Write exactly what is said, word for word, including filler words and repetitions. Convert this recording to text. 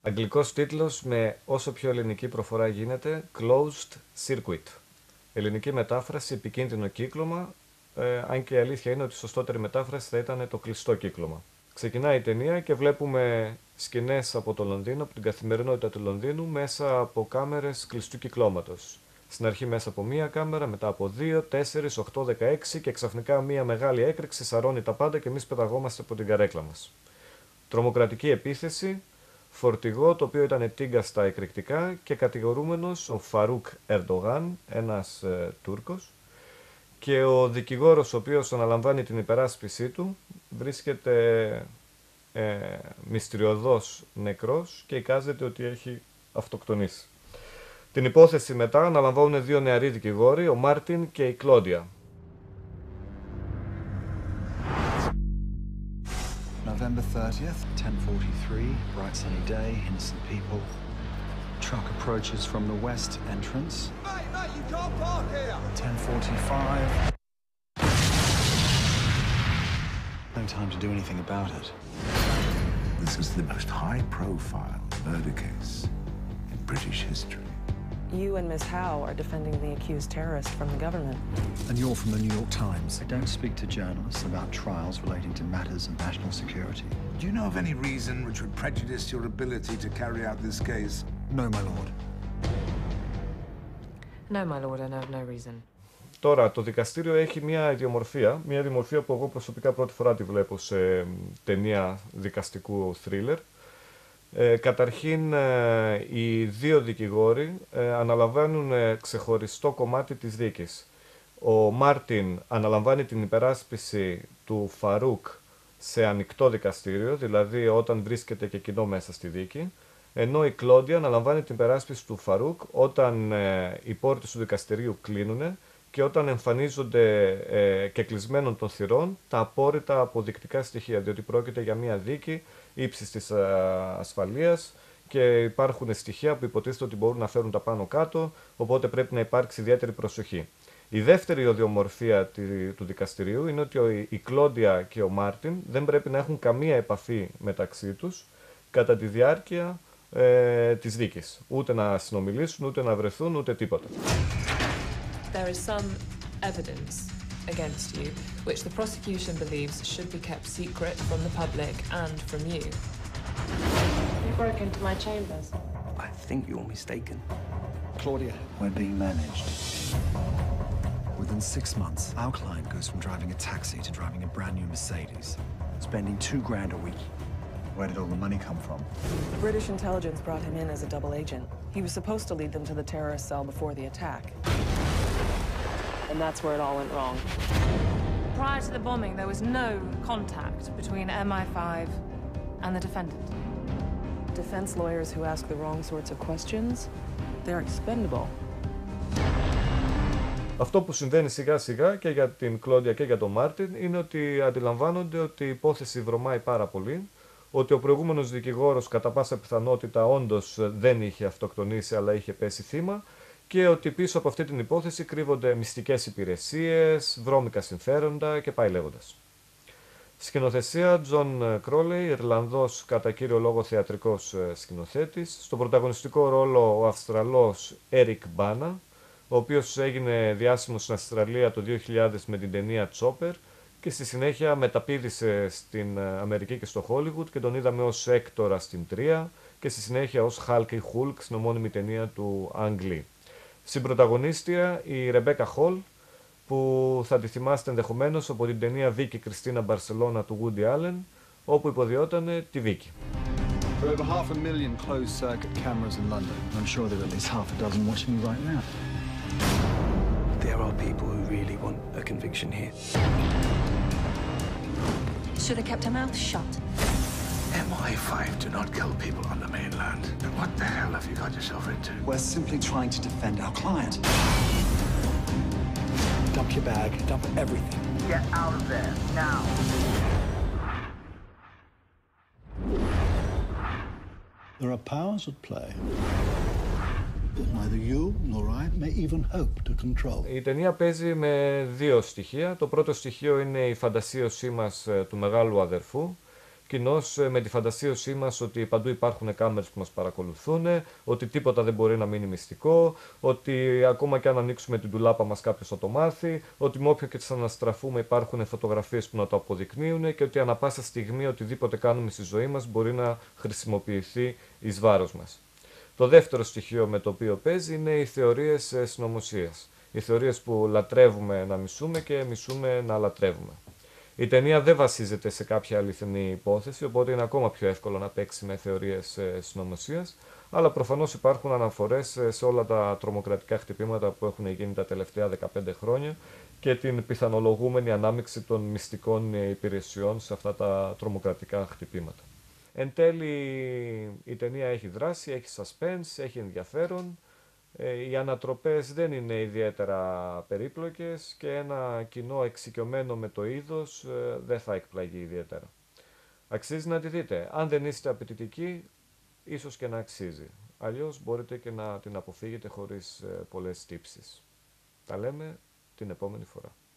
Αγγλικός τίτλος με όσο πιο ελληνική προφορά γίνεται, Closed Circuit. Ελληνική μετάφραση, επικίνδυνο κύκλωμα, ε, αν και η αλήθεια είναι ότι η σωστότερη μετάφραση θα ήταν το κλειστό κύκλωμα. Ξεκινάει η ταινία και βλέπουμε σκηνές από το Λονδίνο, από την καθημερινότητα του Λονδίνου, μέσα από κάμερες κλειστού κυκλώματος. Στην αρχή μέσα από μία κάμερα, μετά από δύο, τέσσερις, οκτώ, δεκαέξι και ξαφνικά μία μεγάλη έκρηξη σαρώνει τα πάντα και εμείς πεταγόμαστε από την καρέκλα μας. Τρομοκρατική επίθεση, φορτηγό το οποίο ήταν τίγκα στα εκρηκτικά και κατηγορούμενος ο Φαρούκ Ερντογάν, ένας ε, Τούρκος, και ο δικηγόρος ο οποίος αναλαμβάνει την υπεράσπιση του βρίσκεται ε, μυστηριωδώς νεκρός και εικάζεται ότι έχει αυτοκτονήσει. Την υπόθεση μετά αναλαμβάνουν δύο νεαροί δικηγόροι, ο Μάρτιν και η Κλόντια. November thirtieth, ten forty-three, bright sunny day, innocent people. Truck approaches from the west entrance. Mate, mate, you can't park here! ten forty-five. No time to do anything about it. This is the most high-profile murder case in British history. You and Miss Howe are defending the accused terrorist from the government. And you're from the New York Times. I don't speak to journalists about trials relating to matters of national security. Do you know of any reason which would prejudice your ability to carry out this case? No, my lord. No, my lord, I know of no reason. Τώρα, το δικαστήριο έχει μια ιδιομορφία, μια ιδιομορφία που εγώ προσωπικά πρώτη φορά τη βλέπω σε ταινία δικαστικού θρίλερ. Ε, καταρχήν, ε, οι δύο δικηγόροι ε, αναλαμβάνουν ε, ξεχωριστό κομμάτι της δίκης. Ο Μάρτιν αναλαμβάνει την υπεράσπιση του Φαρούκ σε ανοιχτό δικαστήριο, δηλαδή όταν βρίσκεται και εκείνο μέσα στη δίκη, ενώ η Κλόντια αναλαμβάνει την υπεράσπιση του Φαρούκ όταν ε, οι πόρτες του δικαστηρίου κλείνουν και όταν εμφανίζονται ε, και κλεισμένων των θυρών τα απόρριτα αποδεικτικά στοιχεία, διότι πρόκειται για μια δίκη ύψης της ασφαλείας και υπάρχουν στοιχεία που υποτίθεται ότι μπορούν να φέρουν τα πάνω κάτω, οπότε πρέπει να υπάρξει ιδιαίτερη προσοχή. Η δεύτερη ιδιομορφία του δικαστηρίου είναι ότι η Κλόντια και ο Μάρτιν δεν πρέπει να έχουν καμία επαφή μεταξύ τους κατά τη διάρκεια ε, της δίκης. Ούτε να συνομιλήσουν, ούτε να βρεθούν, ούτε τίποτα. There is some evidence against you, which the prosecution believes should be kept secret from the public and from you. You broke into my chambers. I think you're mistaken. Claudia, we're being managed. Within six months, our client goes from driving a taxi to driving a brand new Mercedes, spending two grand a week. Where did all the money come from? British intelligence brought him in as a double agent. He was supposed to lead them to the terrorist cell before the attack. And that's where it all went wrong. Prior to the bombing, there was no contact between M I five and the defendant. Defense lawyers who ask the wrong sorts of questions, they're expendable. Αυτό που συμβαίνει σιγά σιγά και για την Κλόντια και για τον Μάρτιν είναι ότι αντιλαμβάνονται ότι η υπόθεση βρωμάει πάρα πολύ, ότι ο προηγούμενος δικηγόρος κατά πάσα πιθανότητα όντως δεν είχε αυτοκτονήσει αλλά είχε πέσει θύμα και ότι πίσω από αυτή την υπόθεση κρύβονται μυστικές υπηρεσίες, βρώμικα συμφέροντα και πάει λέγοντας. Σκηνοθεσία Τζον Κρόλεϊ, Ιρλανδός κατά κύριο λόγο θεατρικός σκηνοθέτης. Στον πρωταγωνιστικό ρόλο ο Αυστραλός Έρικ Μπάνα, ο οποίος έγινε διάσημος στην Αυστραλία το δύο χιλιάδες με την ταινία Chopper και στη συνέχεια μεταπήδησε στην Αμερική και στο Hollywood και τον είδαμε ως έκτορα στην τρία και στη συνέχεια ως Hulk ή Hulk στην ομώνυμη ταινία του Ang Lee. Συμπρωταγωνίστρια η Ρεμπέκα Χολ, που θα τη θυμάστε ενδεχομένως από την ταινία Βίκη Κριστίνα Μπαρσελόνα του Woody Allen, όπου υποδιότανε τη Βίκη. There are over half a million closed-circuit cameras in London. I'm sure there are at least half a dozen watching me right now. There are people who really want a conviction here. Should have kept her mouth shut. M I five do not kill people on the mainland. And what the hell have you got yourself into? We're simply trying to defend our client. Dump your bag, dump everything. Get out of there, now! There are powers at play that neither you nor I may even hope to control. Η ταινία παίζει με δύο στοιχεία. Το πρώτο στοιχείο είναι η φαντασίωσή μας του μεγάλου αδερφού κοινώς με τη φαντασίωσή μας ότι παντού υπάρχουν κάμερες που μας παρακολουθούν, ότι τίποτα δεν μπορεί να μείνει μυστικό, ότι ακόμα και αν ανοίξουμε την ντουλάπα μας κάποιος θα το μάθει, ότι με όποιο και τις αναστραφούμε υπάρχουν φωτογραφίες που να το αποδεικνύουν και ότι ανα πάσα στιγμή οτιδήποτε κάνουμε στη ζωή μας μπορεί να χρησιμοποιηθεί εις βάρος μας. Το δεύτερο στοιχείο με το οποίο παίζει είναι οι θεωρίες συνωμοσίας. Οι θεωρίες που λατρεύουμε να μισούμε και μισούμε να λατρεύουμε. Η ταινία δεν βασίζεται σε κάποια αληθινή υπόθεση, οπότε είναι ακόμα πιο εύκολο να παίξει με θεωρίες συνωμοσίας, αλλά προφανώς υπάρχουν αναφορές σε όλα τα τρομοκρατικά χτυπήματα που έχουν γίνει τα τελευταία δεκαπέντε χρόνια και την πιθανολογούμενη ανάμειξη των μυστικών υπηρεσιών σε αυτά τα τρομοκρατικά χτυπήματα. Εν τέλει η ταινία έχει δράση, έχει suspense, έχει ενδιαφέρον. Οι ανατροπές δεν είναι ιδιαίτερα περίπλοκες και ένα κοινό εξοικειωμένο με το είδος δεν θα εκπλαγεί ιδιαίτερα. Αξίζει να τη δείτε. Αν δεν είστε απαιτητικοί, ίσως και να αξίζει. Αλλιώς μπορείτε και να την αποφύγετε χωρίς πολλές τύψεις. Τα λέμε την επόμενη φορά.